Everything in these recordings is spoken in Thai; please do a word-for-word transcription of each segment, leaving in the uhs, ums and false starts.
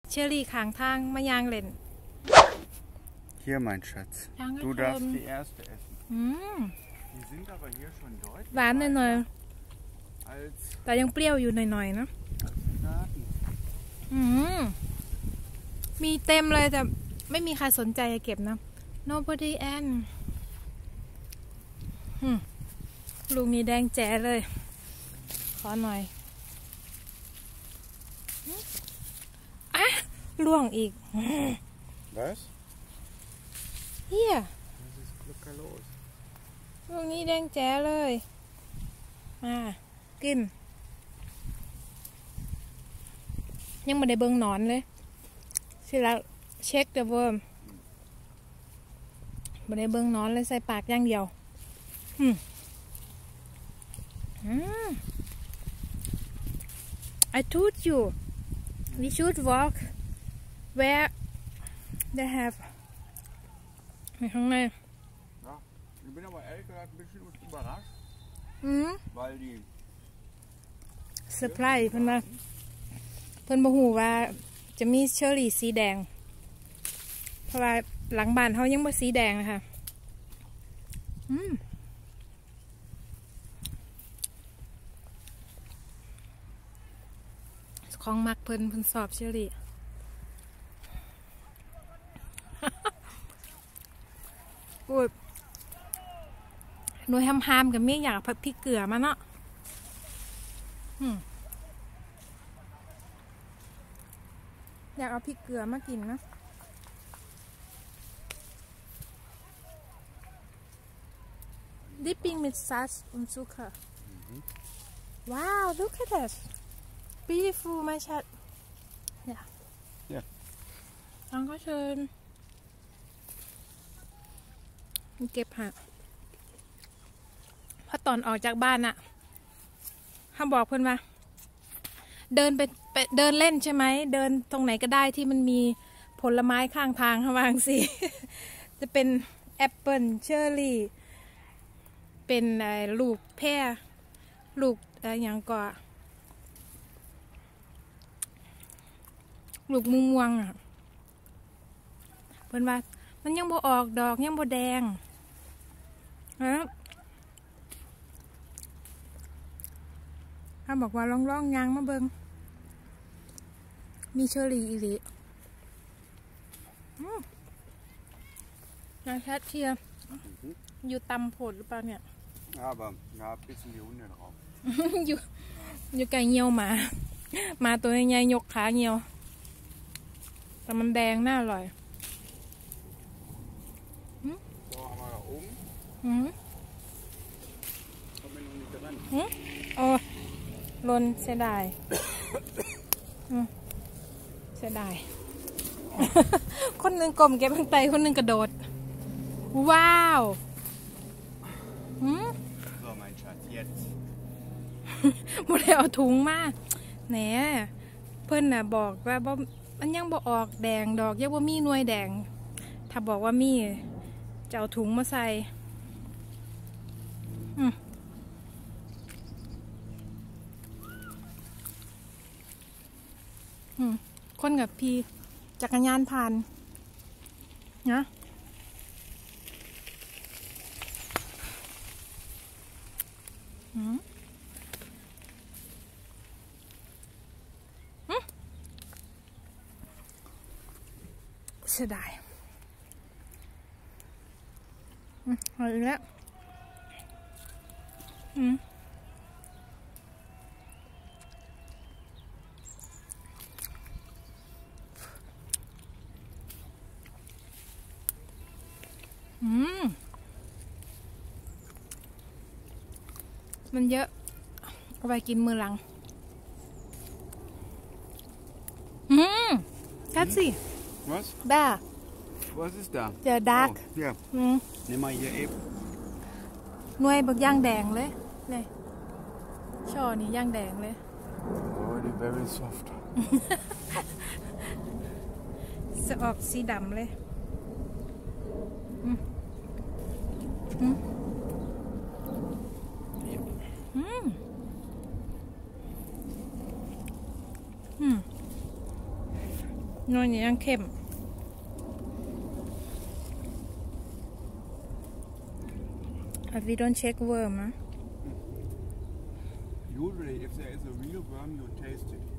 เชอรี่ข้างทางมายางเล่น Hier, mein Schatz. Danke Du schön. darfst die erste essen. อืม Die sind aber hier schon deutlich หวานหน่อย als ๆแต่ยังเปรี้ยวอยู่หน่อยๆนะ Daten. อืมมีเต็มเลยแต่ไม่มีใครสนใจจะเก็บนะ nobody and ลูกนี้แดงแจ๋เลย ขอหน่อยอ่ะล่วงอีก Was? เฮีย Was ist glückerlos? ลูกนี้แดงแจ๋เลยมากินยังไม่ได้เบิ่งหนอนเลยสิแล้วเช็คเดอะเวิร์มไม่ได้เบิ่งหนอนเลยใส่ปากอย่างเดียวอืมอืม I told you we should walk where they have ในข้างใน Ja, ich bin aber ehrlich gesagt ein bisschen überrascht, อืม weil die เซอร์ไพรส์เพิ่นว่าเพิ่นบ่ฮู้ว่าจะมีเชอร์รี่สีแดงเพราะว่าหลังบ้านเขายังบ่สีแดงนะคะอืมของมักเพิ่นเพิ่นสอบเชอร์รี่ โอ้ยหน่วยห้ามๆกับเมียอยากผัดพริกเกลือมาเนาะอยากเอาพริกเกลือมากินนะ Dipping with sauce und Zucker. Mhm. Wow, look at that. Beautiful, my chat. Ja. Ja. Dankeschön. เก็บฮะพอตอนออกจากบ้านอะเขาบอกเพื่อนว่าเดินไปไปเดินเล่นใช่ไหมเดินตรงไหนก็ได้ที่มันมีผลไม้ข้างทางเขาวางสิ จะเป็นแอปเปิลเชอร์รี่เป็นลูกแพร่ลูกอะไรอย่างก่อลูกม่วงอะเพื่อนว่ามันยังบ่ออกดอกยังบ่แดงนะถ้าบอกว่าล่องๆยางมาเบิงมีเชอรี่อีหลีนายแคทเชียอยู่ตำผลหรือเปล่าเนี่ย aber ja, ein bisschen die Hunde drauf. อยู่อยู่ไก่เงียวหมามาตัวใหญ่ๆยกขาเงียวแต่มันแดงน่าอร่อย So, haben wir da oben. อืม Kommt mir noch nicht dran. อืมโอ้ลนเสียดายอืมเสียดาย คนหนึ่งกลมเก็บข้างใต้คนหนึ่งกระโดดว้าวอืม So, mein Schatz, jetzt. บ่ได้เอาถุงมาแหนเพิ่นน่ะบอกว่าบ่มันยังบ่ออกแดงดอกยังบ่มีหน่วยแดงถ้าบอกว่ามีจะเอาถุงมาใส่อืมอืมคนกับพี่จักรยานผ่านนะอืมเสียดายอืมเอาอีกแล้วอืมอืมมันเยอะเอาไปกินมือหลังอืมกัดสิ Was? Da. Was ist da? Der Dark. Oh, hier. อืม Nimm mal hier eben. หน่วยบักย่างแดงเลยเลยช่อนี่ย่างแดงเลย Oh, die very soft. จะออกสีดำเลยอืมอืมอืมอืมนวลยังเข้ม We don't check worm, huh? Usually, if there is a real worm, you taste it.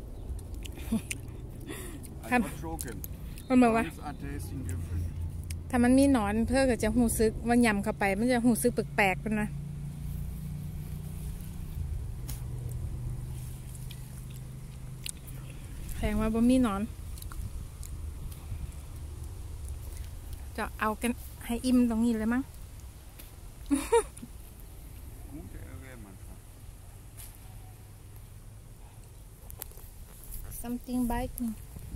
I'm not joking. มันบอกว่า Worms are tasting different. ถ้ามันมีหนอนเพื่อก็จะหูซึกว่ายำเข้าไปมันจะหูซึกแปลกๆกันนะแพงว่าบ่มีหนอนจะเอากันให้อิ่มตรงนี้เลยมั้ง Gute Ärger manchmal. something biting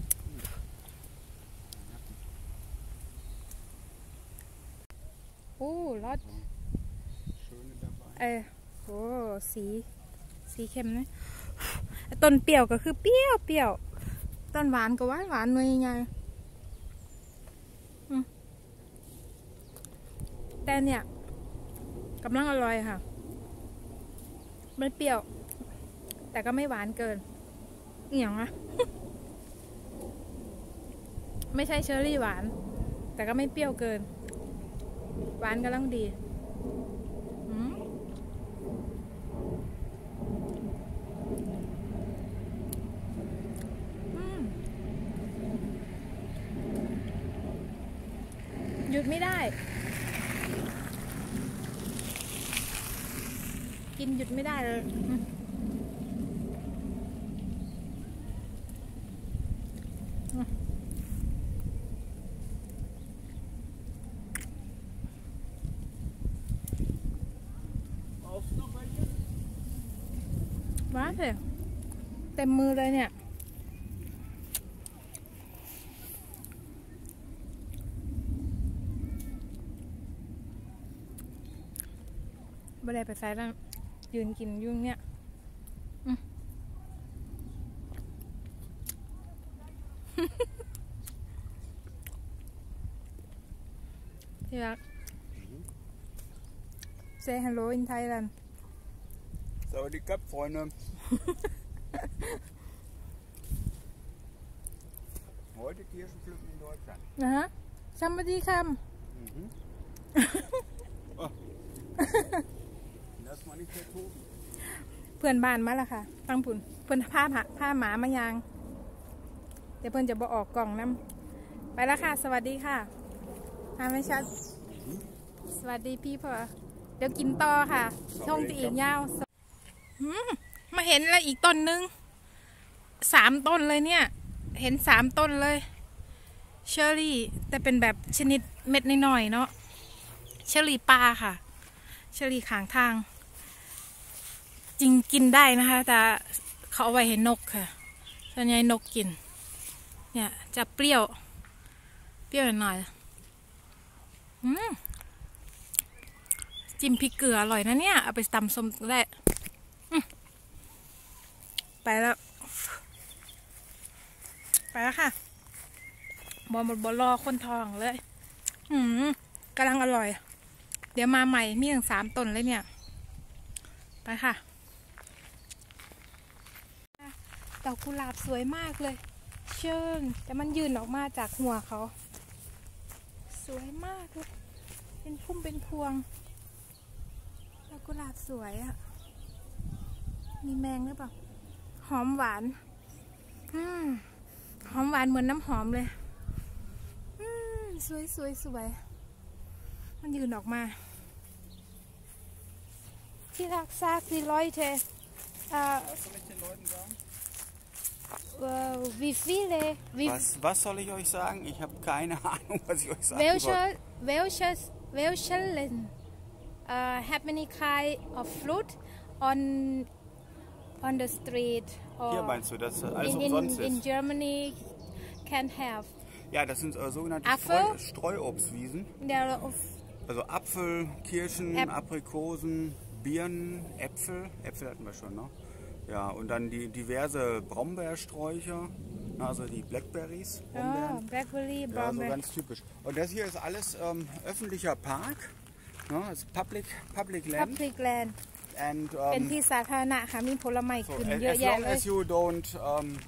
โอ้รส Schöne dabei. เออโอ้สีสีเข้มนะต้นเปรี้ยวก็คือเปรี้ยวเปรี้ยวต้นหวานก็หวานหวานหน่วยใหญ่แต่เนี่ยกำลังอร่อยค่ะไม่เปรี้ยวแต่ก็ไม่หวานเกินอหย่างนะ ไม่ใช่เชอร์รี่หวานแต่ก็ไม่เปรี้ยวเกินหวานกำลังดีอืมหยุดไม่ได้กินหยุดไม่ได้เลยว้าเถอะเต็มมือเลยเนี่ยไม่ได้ไปใส่แล้วยืนกินยุ่งเนี่ยที่รัก Say hello in Thailand Sawadee krap, Freunde. Heute Kirschen pflücken in Deutschland. นะฮะซัมบดีคัม Mhm. Oh. Lass mal nicht vertoben. เพื่อนบ้านมาแล้วค่ะฟังผุนเพื่อนผ้าผ้าหมามายางเดี๋ยวเพื่อนจะบอกออกกล่องน้ำไปแล้วค่ะสวัสดีค่ะมาไม่ชัดสวัสดีพี่พ่อเดี๋ยวกินต่อค่ะช่องตีอีกยาวมาเห็นแล้วอีกต้นนึงสามต้นเลยเนี่ยเห็นสามต้นเลยเชอร์รี่แต่เป็นแบบชนิดเม็ดน้อยๆเนาะเชอร์รี่ปลาค่ะเชอร์รี่ขางทางจริงกินได้นะคะแต่เขาเอาไว้ให้นกค่ะส่วนใหญ่นกกินเนี่ยจะเปรี้ยวเปรี้ยวหน่อยอืมจิ้มพริกเกลืออร่อยนะเนี่ยเอาไปตำส้มก็ได้ไปแล้วไปแล้วค่ะบอลบอลรอคนทองเลยอืมกำลังอร่อยเดี๋ยวมาใหม่มีถึงสามต้นเลยเนี่ยไปค่ะดอกกุหลาบสวยมากเลยเชิญแต่มันยืนออกมาจากหัวเขาสวยมากเลยเป็นพุ่มเป็นพวงดอกกุหลาบสวยอ่ะมีแมงหรือเปล่าหอมหวานอืมหอมหวานเหมือนน้ำหอมเลยอืมสวยสวยสวยมันยืนออกมาที่รักซากที่ร้อยเทอ่าwie viele wie Was, was soll ich euch sagen? Ich habe keine Ahnung, was ich euch sagen welche soll. welche welche uh, have many kind of fruit on on the street or Hier meinst du, dass alles in, in, umsonst in ist? Germany can have Ja, das sind äh, sogenannte Apfel? Streu, Streuobstwiesen. there of Also Apfel, Kirschen, Äp- Aprikosen, Birnen, Äpfel. Äpfel hatten wir schon, ne? Ja, und dann die diverse Brombeersträucher, also die Blackberries, oh, Brombeeren. blackberry Ja, so brombeer ganz typisch. Und das hier ist alles ähm, öffentlicher Park, ne? Das ist Public, Public Land. public land And เป็น um, ที่สาธารณะค่ะมีผลไม้ so, ขึ้น as, เยอะ as แยะ long เลย as you don't um,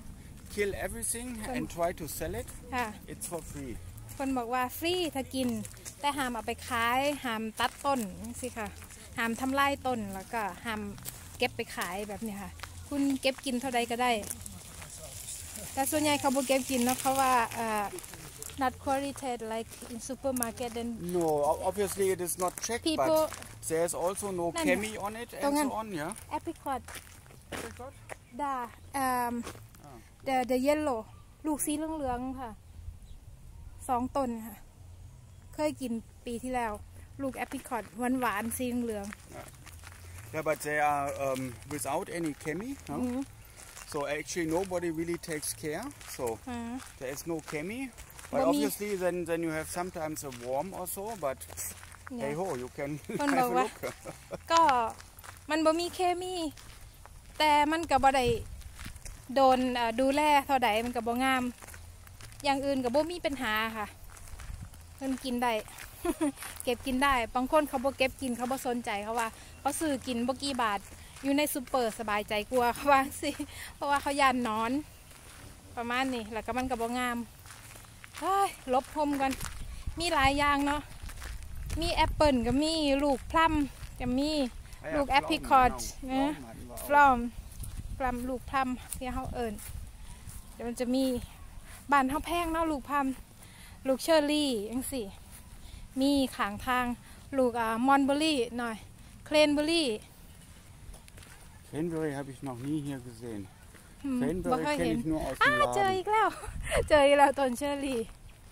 kill everything and try to sell it. ค่ะ It's for free. คนบอกว่าฟรีถ้ากินแต่ห้ามเอาไปขายห้ามตัดต้นสิค่ะห้ามทำลายต้นแล้วก็ห้ามเก็บไปขายแบบนี้ค่ะคุณเก็บกินเท่าใดก็ได้แต่ส่วนใหญ่เขาบ่เก็บกินเนาะเพราะว่า not quality like in supermarket then No, obviously it is not checked, people but there's also no chemi on it and so on, yeah. apricot Apricot? ดา um the the yellow ลูกสีเหลืองๆค่ะสองต้นค่ะเคยกินปีที่แล้วลูกแอปริคอตหวานหวานสีเหลือง Yeah, but they are um, without any chemi. No? Mm-hmm. So actually nobody really takes care. So mm-hmm. there is no chemi. But Mommy. obviously then then you have sometimes a worm or so. But yeah. hey ho, you can have a look. ก็มันบ่มีเคมีแต่มันก็บ่ได้โดนดูแลเท่าใดมันก็บ่งามอย่างอื่นก็บ่มีปัญหาค่ะมันกินได้ เก็บกินได้บางคนเขาบ่เก็บกินเขาบ่สนใจเขาว่าเขาซื้อกินบ่กี่บาทอยู่ในซูเปอร์สบายใจกลัวเขาว่าสิเพราะว่าเขาย่านนอนประมาณนี้แล้วก็มันก็บ่งามเฮ้ยลบพรมกันมีหลายอย่างเนาะมีแอปเปิลก็มีลูกพลัมก็มีลูกแอปริคอตนะฟลอมพลัมลูกพลัมที่เขาเอิ้นเดี๋ยวมันจะมีบ้านเฮาแพงเนาะลูกพลัมลูกเชอร์รี่จังซี่มีขางทางลูกอ่ามอนเบอรี่หน่อยเคลนเบอรี่ Cranberry habe ich noch nie hier gesehen. บ่ Cranberry เคย kenne เห็น ich nur aus อ้า dem เจอ Laden. อีกแล้ว เจออีกแล้วต้นเชอร์รี่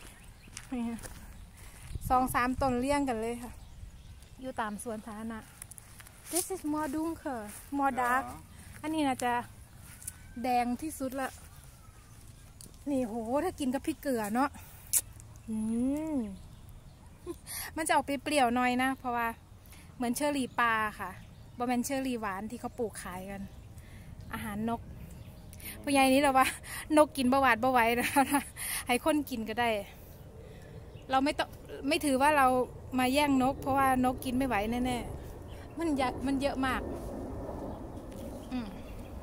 สองสามต้นเลี้ยงกันเลยค่ะอยู่ตามสวนสาธารณะ This is more dunkel more dark อันนี้น่าจะแดงที่สุดละนี่โหถ้ากินกับพริกเกลือเนาะอืมมันจะออกเปรี้ยวๆหน่อยนะเพราะว่าเหมือนเชอร์รี่ปลาค่ะบะแมนเชอร์รี่หวานที่เขาปลูกขายกันอาหารนกผู้ใหญ่นี้เราว่านกกินบะหวาดบะไหวนะให้คนกินก็ได้เราไม่ต้องไม่ถือว่าเรามาแย่งนกเพราะว่านกกินไม่ไหวแน่ๆมันเยอะมันเยอะมากอืม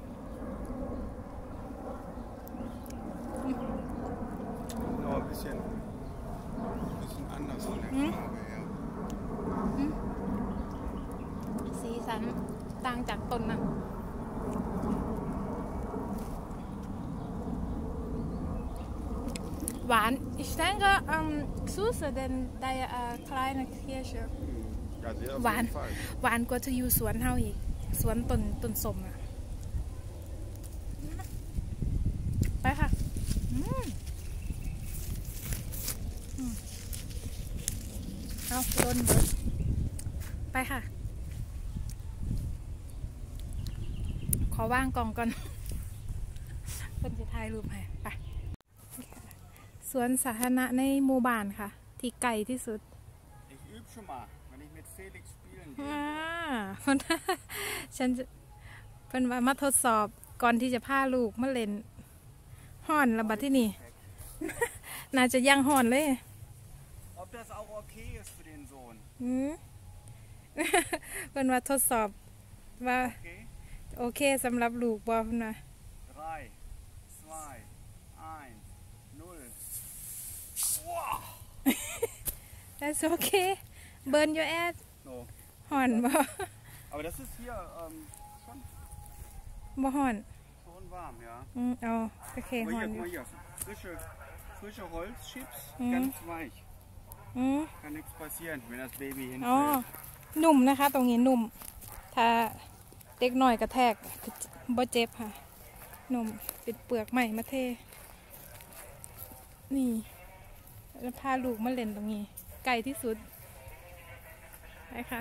Genau, ein bisschen, ein bisschen anders von der Farbe her. สีสันต่างจากต้นนะหวาน ich denke um, süßer denn die uh, kleine Kirsche Ja, sehr auf หวาน jeden Fall. หวานกว่าที่อยู่สวนเฮาอีกสวนต้นต้นสมอะไปค่ะเอาต้นเบิดไปค่ะขอว่างกล่องก่อนเพิ่นจะถ่ายรูปให้ไปสวนสาธารณะในหมู่บ้านค่ะที่ไกลที่สุด Ich übe schon mal, wenn ich mit Felix spielen อ่า gehe. ฉันจะเป็นว่ามาทดสอบก่อนที่จะพาลูกมาเล่นห่อนระบาดที่นี่ น่าจะยังห่อนเลย Ob das auch okay ist für den Sohn? อืม เป็นว่าทดสอบว่า Okay. โอเคสำหรับลูกบอลนะ drei, zwei, eins, null. Wow. That's okay burn your ass No. ห่อนบ่ Aber das ist hier ähm, schon, บ่ห่อน schon warm, ja. อืมเอาโอเค Aber ห่อน hier, อ guck ยู่ mal hier, frische, frische Holzchips, Mhm. ganz weich. อืม Kann nichts passieren, wenn das Baby อ๋อ hinfällt. นุ่มนะคะตรงนี้นุ่มถ้าเด็กหน่อยกระแทกบ่เจ็บค่ะนุ่มเป็นเปลือกใหม่มาเทนี่แล้วพาลูกมาเล่นตรงนี้ไกลที่สุดไปค่ะ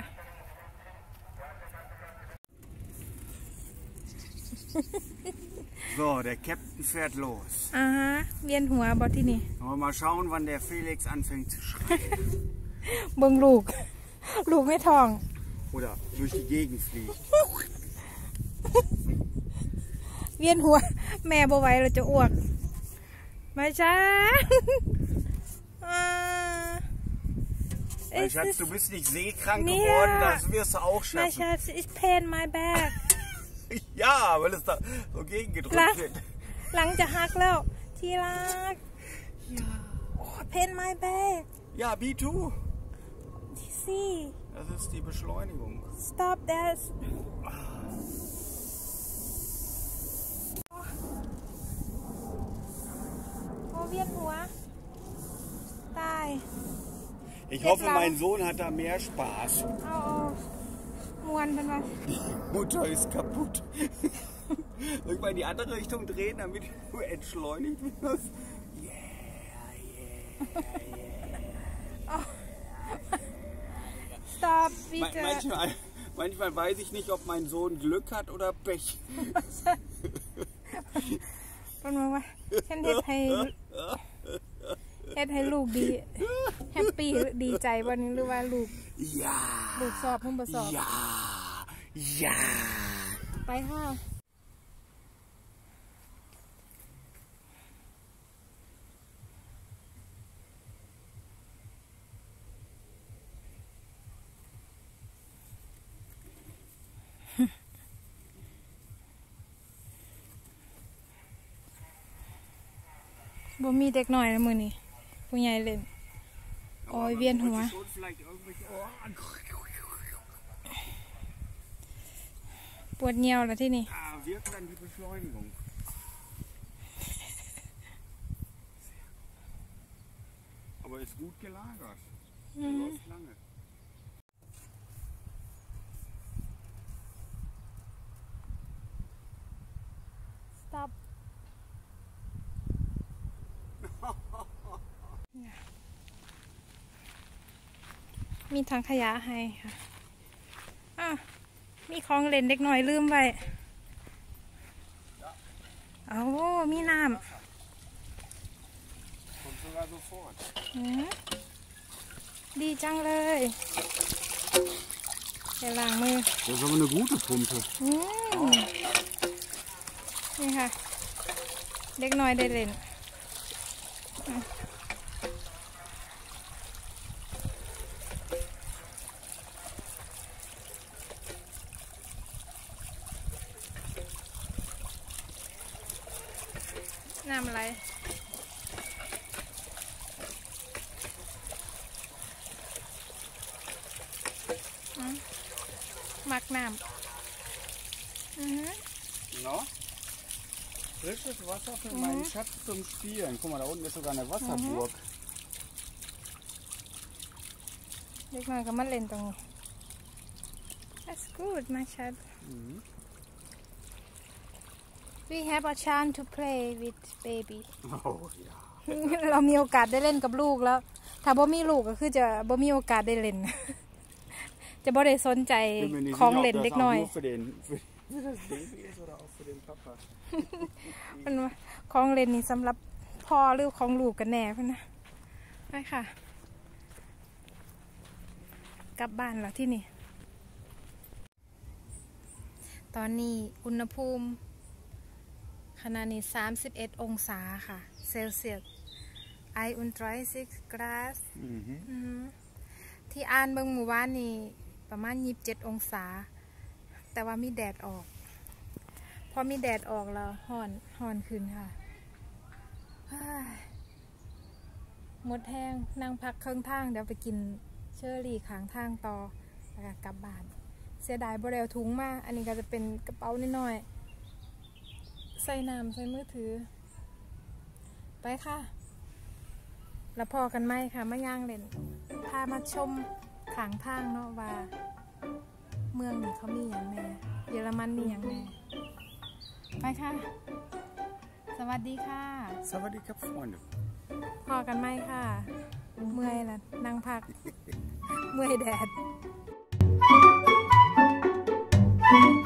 So, der Captain fährt los. อ่าฮะเวียนหัวบอที่นี่ Aber mal schauen, wann der Felix anfängt zu schreien. เบิ่งลูก ลูกไม่ท้อง Oder durch die Gegend fliegt. เวียนหัว แม่บ่ไหวเราจะอ้วกไม่ใช่ Mein Schatz, du bist nicht seekrank Ja. geworden, das wirst du auch ไม่ schaffen. ใช่ ich pain my back Ja, weil es da so gegengedrückt Lass- wird. หลังจะหักแล้วที่รัก oh pain my back Ja, me too. see Das ist die Beschleunigung. stop that โอ้เวียนหัวตาย Ich hoffe, mein Sohn hat da mehr Spaß. เอามวนเป็นว่า Mutter ist kaputt. Soll ich mal in die andere Richtung drehen, damit du entschleunigt wirst? Yeah, yeah, yeah. Stop, bitte. Manchmal, manchmal weiß ich nicht, ob mein Sohn Glück hat oder Pech. เป็นว่าฉันเฮ็ดให้เฮ็ดให้ลูกดีแฮปปี้ดีใจวันนี้หรือว่าลูกลูกสอบเพิ่งประสอบไปค่ะบ่มีเด็กหน่อยนะมือนี่ผู้ใหญ่เล่นโอ้ยเวียนหัวปวดเงียวแล้วที่นี่ Aber ist gut gelagert. Der läuft lange. Stop. มีถังขยะให้ค่ะอ่ะมีของเล่นเด็กหน่อยลืมไว้เอามีน้ำดีจังเลยไปล้างมือ Das ist aber eine gute Pumpe. นี่ค่ะเด็กน้อยได้เล่นน้ำอะไรมักน้ำ No? Frisches Wasser für meinen Schatz zum Spielen. Guck mal, da unten ist sogar eine Wasserburg. เด็กน้อยก็มาเล่นตรงนี้ That's good, my child. We have a chance to play with baby. Oh, ja. เรามีโอกาสได้เล่นกับลูกแล้วถ้าบ่มีลูกก็คือจะบ่มีโอกาสได้เล่น จะบ่ได้สนใจของเล่นเด็กน้อยมันของเล่นนี่สำหรับพ่อหรือของลูกกันแน่พ่อนะไปค่ะกลับบ้านแล้วที่นี่ตอนนี้อุณหภูมิขณะนี้สามสิบเอ็ดองศาค่ะเซลเซียสไออุ่นร้อยสิบกราสที่อ่านเบิ่งหมู่บ้านนี่ประมาณยี่สิบเจ็ดองศาแต่ว่ามีแดดออกพอมีแดดออกแล้วห่อนห่อนขึ้นค่ะหมดแห้งนั่งพักเครื่องทางเดี๋ยวไปกินเชอร์รี่ข้างทางต่อแล้วกลับบ้านเสียดายบ่ได้เอาถุงมาอันนี้ก็จะเป็นกระเป๋าน้อยๆใส่น้ำใส่มือถือไปค่ะแล้วพอกันไหมค่ะมาย่างเล่นพามาชมข้างทางเนาะว่าเมืองนี้เขามีอย่างแน่เยอรมันมีอย่างแน่ไปค่ะสวัสดีค่ะสวัสดีครับ Freunde พอกันไหมค่ะเมื่อยละนั่งพักเมื่อยแดด